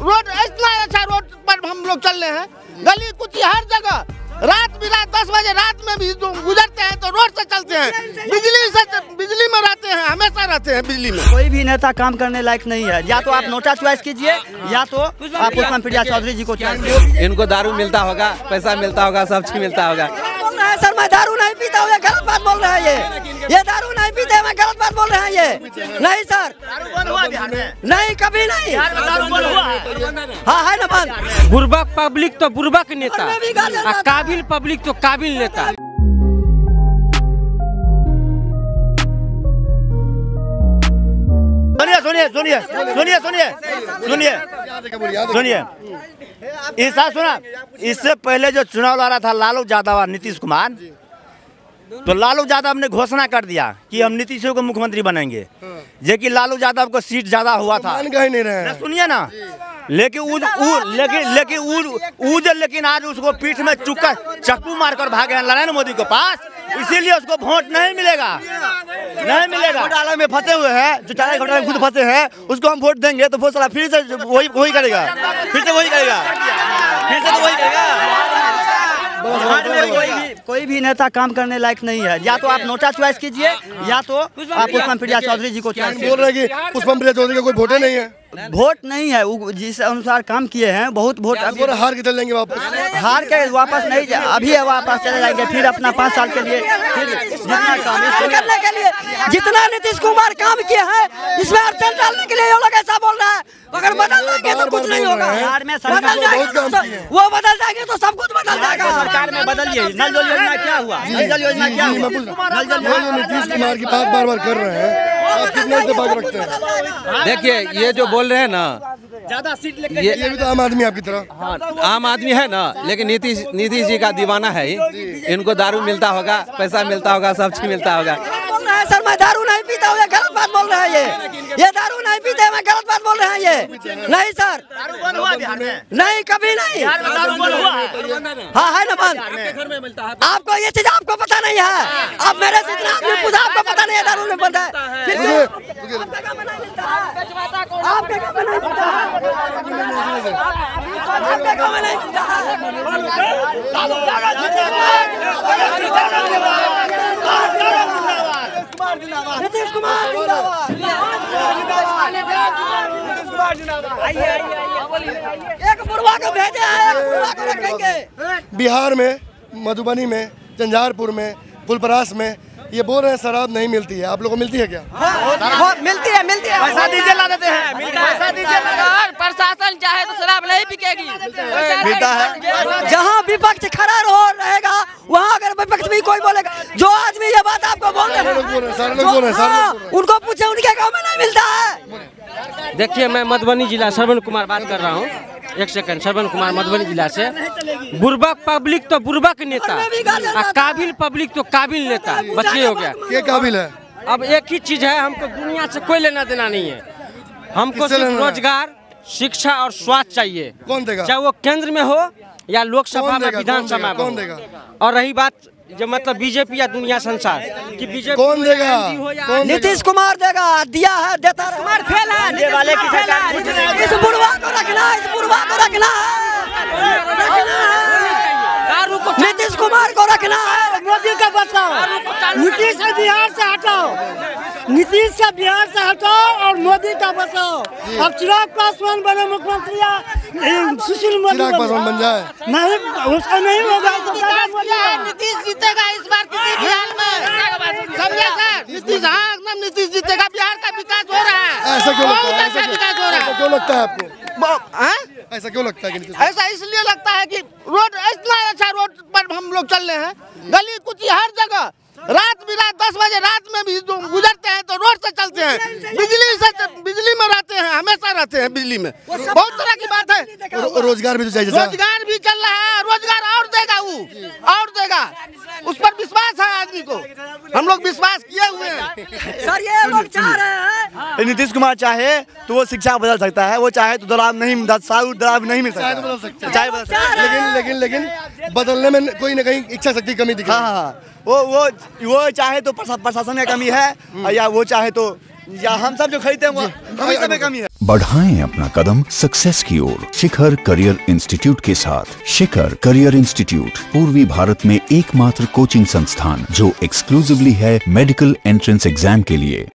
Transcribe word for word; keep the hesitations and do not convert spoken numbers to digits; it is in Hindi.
रोड इतना अच्छा रोड पर हम लोग चल रहे हैं, गली कुछ हर जगह, रात भी रात दस बजे रात में भी गुजरते हैं तो रोड से चलते हैं, बिजली से बिजली में रहते हैं, हमेशा रहते हैं बिजली में। कोई भी नेता काम करने लायक नहीं है, या तो आप नोटा चॉइस कीजिए या तो आप पुष्पम प्रिया चौधरी जी को चॉइस। इनको दारू मिलता होगा, पैसा मिलता होगा, सब चीज मिलता होगा। सर मैं दारू नहीं पीता हूँ, ये गलत बात बोल रहे हैं, ये ये दारू नहीं पीते, मैं गलत बात बोल रहे हैं ये। नहीं सर, नहीं कभी नहीं। हाँ है ना बंद। बुर्बक पब्लिक तो बुर्बक नेता, काबिल पब्लिक तो काबिल नेता। सुनिए सुनिए सुनिए सुनिए सुनिए सुनिए ऐसा सुना, इससे पहले जो चुनाव लड़ा था लालू यादव और नीतीश कुमार, तो लालू यादव ने घोषणा कर दिया कि हम नीतीश को मुख्यमंत्री बनेंगे, जेकि लालू यादव को सीट ज्यादा हुआ था। नहीं रहे, सुनिए ना, लेकिन उ, उ, लेकिन लेकिन उ, उ, लेकिन आज उसको पीठ में चुका चक्कू मारकर भागे हैं नरेंद्र मोदी के पास, इसीलिए उसको वोट नहीं मिलेगा, नहीं मिलेगा। घोटाला में फंसे हुए हैं, जो चारा घोटाले में खुद फंसे हैं, उसको हम वोट देंगे तो वो साला फिर से वही वही करेगा, फिर से वही करेगा, फिर से तो वही करेगा। कोई भी कोई भी नेता काम करने लायक नहीं है, या तो आप नोटा चॉइस कीजिए या तो आप पुष्पम प्रिया चौधरी जी को चॉइस। बोल रहे हैं कि पुष्पम प्रिया चौधरी का कोई वोट नहीं है, वोट नहीं है, वो जिस अनुसार काम किए हैं बहुत वोट। अभी हार के चल जाएंगे वापस, हार के वापस नहीं, अभी वापस चले जाएंगे, फिर अपना पाँच साल के लिए फिर जितना काम करने के लिए जितना नीतीश कुमार काम किए हैं इसमें अड़चन डालने के लिए ये लोग ऐसा बोल रहा है। अगर बदल देंगे तो कुछ नहीं होगा, बदल जाएंगे वो बदल जाएंगे तो सब कुछ बदल जाएगा। सरकार में बदलिए, नल जल योजना क्या हुआ, नल जल योजना क्या हुआ, नीतीश कुमार की बात बार बार कर रहे हैं, आप कितने दबाव रखते हैं? देखिए ये जो बोल रहे हैं ना, ज्यादा सीट लेकर ये, ये भी तो आम आदमी आपकी तरह। हाँ, आम आदमी है ना, लेकिन नीतीश नीतीश जी का दीवाना है, इनको दारू मिलता होगा, पैसा मिलता होगा, सब चीज मिलता होगा। सर मैं दारू नहीं पीता हूँ, ये गलत बात बोल रहे हैं ये ये दारू नहीं पीते, मैं गलत बात बोल रहे हैं ये। नहीं सर, नहीं कभी नहीं। हाँ है ना बंद। आपको ये चीज आपको पता नहीं है, आप मेरे से इतना आदमी पूछा, आपको पता नहीं है दारू नहीं बनता है, फिर आपके काम में नहीं मिलता है, आपके काम में नहीं मिलता है, आपके काम में नहीं मिलता है। नीतीश कुमार जिंदाबाद, एक बुढ़वा को भेजे हैं, एक बुढ़वा को रखेंगे। बिहार में, मधुबनी में, झंझारपुर में, फुलपरास में ये बोल रहे हैं शराब नहीं मिलती है, आप लोगों को मिलती है क्या? हाँ, मिलती है मिलती है, पैसा दीजिए ला देते हैं, पैसा दीजिए। अगर प्रशासन चाहे तो शराब नहीं बिकेगी, मिलता है। जहाँ विपक्ष खड़ा हो रहेगा वहाँ अगर विपक्ष भी कोई बोलेगा, जो आदमी ये बात आपको बोल रहे हैं उनको पूछे, उनके गाँव में नहीं मिलता है। देखिए मैं मधुबनी जिला श्रवण कुमार बात कर रहा हूँ, एक सेकंड, श्रवण कुमार मधुबनी जिला से। बुर्बक पब्लिक तो बुर्बक नेता, काबिल पब्लिक तो काबिल नेता। बच्चे हो गया, ये काबिल है। अब एक ही चीज है, हमको दुनिया से कोई लेना देना नहीं है, हमको सिर्फ रोजगार, शिक्षा और स्वास्थ्य चाहिए। कौन देगा? चाहे वो केंद्र में हो या लोकसभा में, विधानसभा में देगा? और रही बात जो मतलब बीजेपी या दुनिया संसार की, बीजेपी कौन देगा? नीतीश कुमार देगा, दिया है, देता कुमार फेल है, वाले की सरकार। इस बुढ़वा को रखना, इस बुढ़वा को रखना है, नीतीश कुमार को रखना है। मोदी का बचाओ, नीतीश का बिहार से हटाओ, नीतीश का बिहार से हटाओ और मोदी का बचाओ। अब चिराग पासवान बने मुख्यमंत्री या सुशील मोदी चिराग पासवान बन जाए, नहीं उसका नहीं होगा तो नीतीश जीतेगा इस बार किसी बिहार में, समझे सर? नीतीश, हाँ एकदम नीतीश जीतेगा, बिहार का विकास हो रहा है। ऐसा क्यों लगता है? ऐसा विकास हो रहा है, क्यों लगता है आपको? ऐसा क्यों लगता है? ऐसा इसलिए लगता है कि रोड इतना अच्छा रोड पर हम लोग चल रहे हैं, गली कुछ हर जगह, रात भी रात दस बजे रात में भी गुजरते हैं तो रोड से चलते हैं, बिजली से बिजली में रहते हैं, हमेशा रहते हैं बिजली में। बहुत तरह की बात है। रोजगार भी तो चाहिए, रोजगार भी चल रहा है, रोजगार और देगा, वो और देगा, उस पर विश्वास है आदमी को, हम लोग विश्वास किए हुए हैं। सर ये लोग चाह रहे हैं, नीतीश कुमार चाहे तो वो शिक्षा बदल सकता है, वो चाहे तो दलाल नहीं, दस साल दलाल नहीं मिल सकता, बदल सकता है, चाहे बदल सकता है, लेकिन लेकिन लेकिन बदलने में कोई न कहीं इच्छा शक्ति कमी दिखी। हाँ हाँ, वो वो वो चाहे तो प्रशासन की कमी है, या वो चाहे तो या हम सब जो खरीदते हैं वो हमें सब में कमी है। बढ़ाएं अपना कदम सक्सेस की ओर शिखर करियर इंस्टीट्यूट के साथ। शिखर करियर इंस्टीट्यूट पूर्वी भारत में एकमात्र कोचिंग संस्थान जो एक्सक्लूसिवली है मेडिकल एंट्रेंस एग्जाम के लिए।